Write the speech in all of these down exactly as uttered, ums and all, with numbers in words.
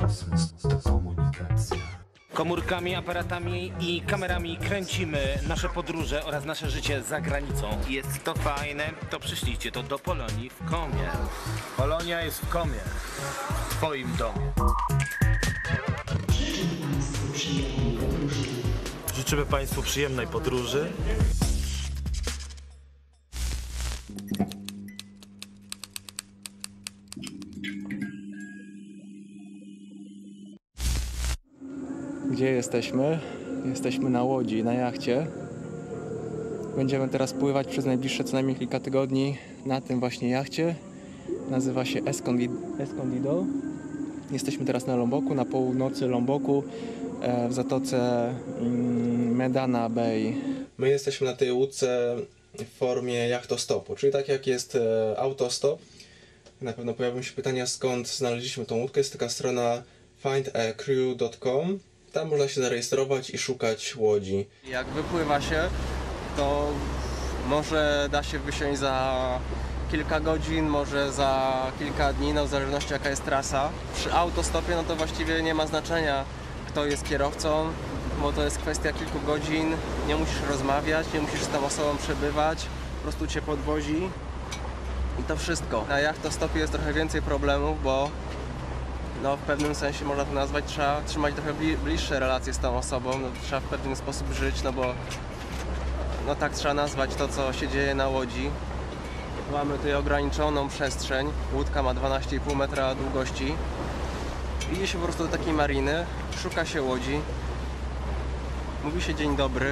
Komórkami, aparatami i kamerami kręcimy nasze podróże oraz nasze życie za granicą. Jest to fajne, to przyślijcie to do Polonii w Komie. Polonia jest w Komie, w twoim domie. Życzymy Państwu przyjemnej podróży. Gdzie jesteśmy? Jesteśmy na łodzi, na jachcie. Będziemy teraz pływać przez najbliższe co najmniej kilka tygodni na tym właśnie jachcie. Nazywa się Escondido. Jesteśmy teraz na Lomboku, na północy Lomboku, w zatoce Medana Bay. My jesteśmy na tej łódce w formie jachtostopu, czyli tak jak jest autostop. Na pewno pojawią się pytania, skąd znaleźliśmy tą łódkę. Jest taka strona find a crew dot com. Tam można się zarejestrować i szukać łodzi. Jak wypływa się, to może da się wysiąść za kilka godzin, może za kilka dni, no w zależności jaka jest trasa. Przy autostopie no to właściwie nie ma znaczenia, kto jest kierowcą, bo to jest kwestia kilku godzin, nie musisz rozmawiać, nie musisz z tą osobą przebywać, po prostu cię podwozi i to wszystko. Na jachtostopie jest trochę więcej problemów, bo no w pewnym sensie można to nazwać, trzeba trzymać trochę bliższe relacje z tą osobą, no, trzeba w pewien sposób żyć, no bo no tak trzeba nazwać to, co się dzieje na łodzi. Mamy tutaj ograniczoną przestrzeń, łódka ma dwanaście i pół metra długości. Idzie się po prostu do takiej mariny, szuka się łodzi, mówi się dzień dobry,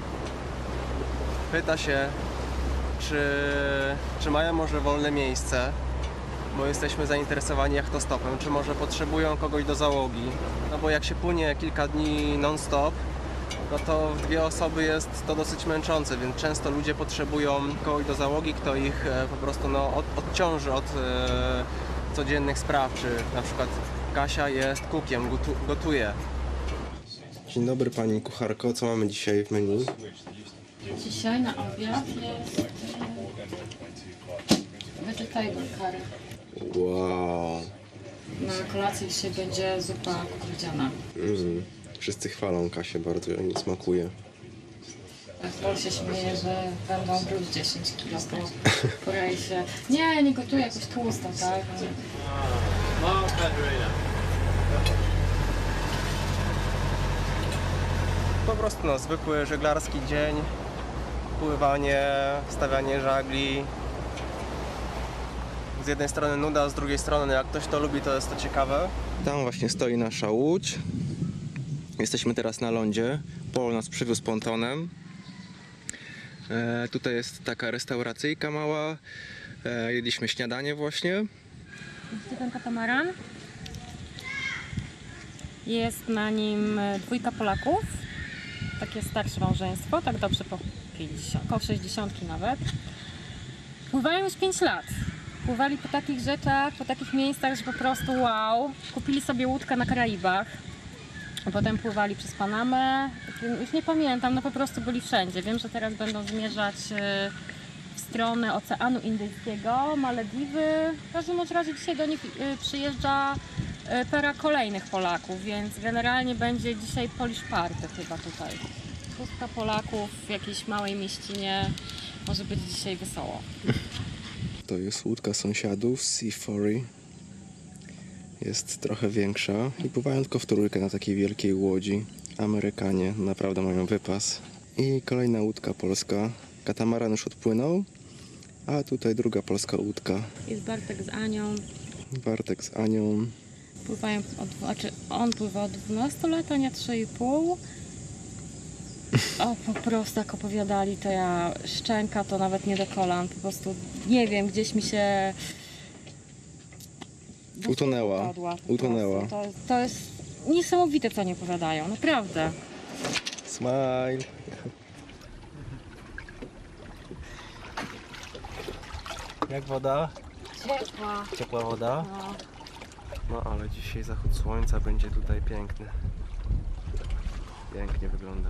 pyta się, czy, czy mają może wolne miejsce, bo jesteśmy zainteresowani jachtostopem, czy może potrzebują kogoś do załogi. No bo jak się płynie kilka dni non-stop, no to w dwie osoby jest to dosyć męczące, więc często ludzie potrzebują kogoś do załogi, kto ich po prostu no, od, odciąży od e, codziennych spraw, czy na przykład Kasia jest kukiem, gotu, gotuje. Dzień dobry pani kucharko, co mamy dzisiaj w menu? Dzisiaj na obiad jest vegetable curry. Wow. Na kolację dzisiaj będzie zupa kukurydziana. Mm. Wszyscy chwalą Kasię bardzo, jej smakuje. Paul się śmieje, że będą gruźć dziesięć kilo po, po rejsie. Nie, nie gotuję jakoś tłusto, tak? Po prostu no, zwykły żeglarski dzień, pływanie, stawianie żagli. Z jednej strony nuda, z drugiej strony jak ktoś to lubi, to jest to ciekawe. Tam właśnie stoi nasza łódź. Jesteśmy teraz na lądzie. Paul nas przywiózł pontonem. E, tutaj jest taka restauracyjka mała. E, jedliśmy śniadanie właśnie. Widzicie ten katamaran? Jest na nim dwójka Polaków. Takie starsze małżeństwo, tak dobrze po pięćdziesiąt, około sześćdziesiątki nawet. Pływają już pięć lat. Pływali po takich rzeczach, po takich miejscach, że po prostu wow. Kupili sobie łódkę na Karaibach. Potem pływali przez Panamę. Już nie pamiętam, no po prostu byli wszędzie. Wiem, że teraz będą zmierzać w stronę Oceanu Indyjskiego, Malediwy. W każdym razie dzisiaj do nich przyjeżdża para kolejnych Polaków, więc generalnie będzie dzisiaj Polish Party chyba tutaj. Szóstka Polaków w jakiejś małej mieścinie. Może być dzisiaj wesoło. To jest łódka sąsiadów, Sea Fury. Jest trochę większa i pływają tylko w trójkę na takiej wielkiej łodzi. Amerykanie naprawdę mają wypas. I kolejna łódka polska. Katamaran już odpłynął, a tutaj druga polska łódka. Jest Bartek z Anią. Bartek z Anią. Pływają od, znaczy on pływa od dwunastu lat, Ania trzy i pół. O, po prostu jak opowiadali, to ja szczęka to nawet nie do kolan. Po prostu nie wiem, gdzieś mi się Utonęła. Padła, Utonęła. To, to jest niesamowite, co oni opowiadają, naprawdę. Smile. Jak woda? Ciepła. Ciepła woda? No. No ale dzisiaj zachód słońca będzie tutaj piękny. Pięknie wygląda.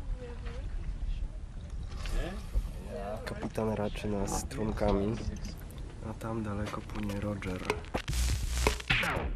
Kapitan raczy nas trunkami. A tam daleko płynie Roger.